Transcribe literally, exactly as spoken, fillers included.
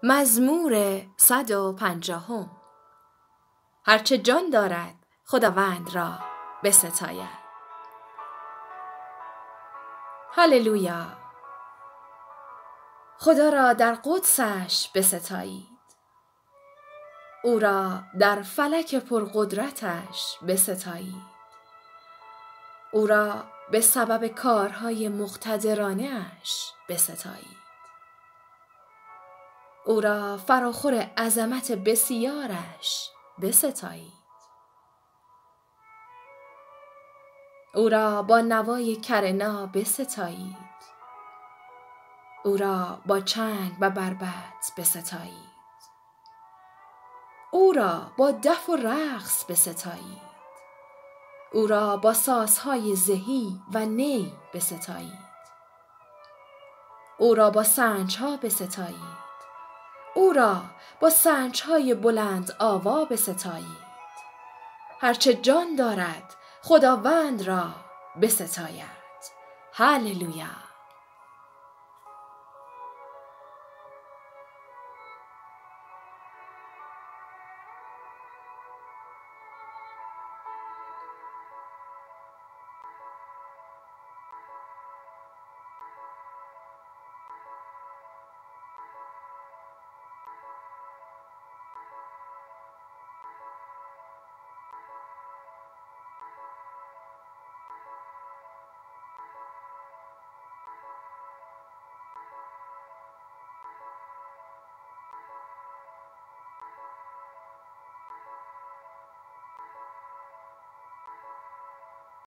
مزمور صد و پنجاهم. هرچه جان دارد خداوند را بستاید. هللویا. خدا را در قدسش بستایید. او را در فلک پرقدرتش بستایید. او را به سبب کارهای مقتدرانه اش بستایید. او را فراخور عظمت بسیارش بستایید. او را با نوای کرنا بستایید. او را با چنگ و بربط بستایید. او را با دف و رقص بستایید. او را با سازهای زهی و نی بستایید. او را با سنجها بستایید. او را با سنجهای بلند آوا بستایید. هرچه جان دارد خداوند را بستاید. هللویا.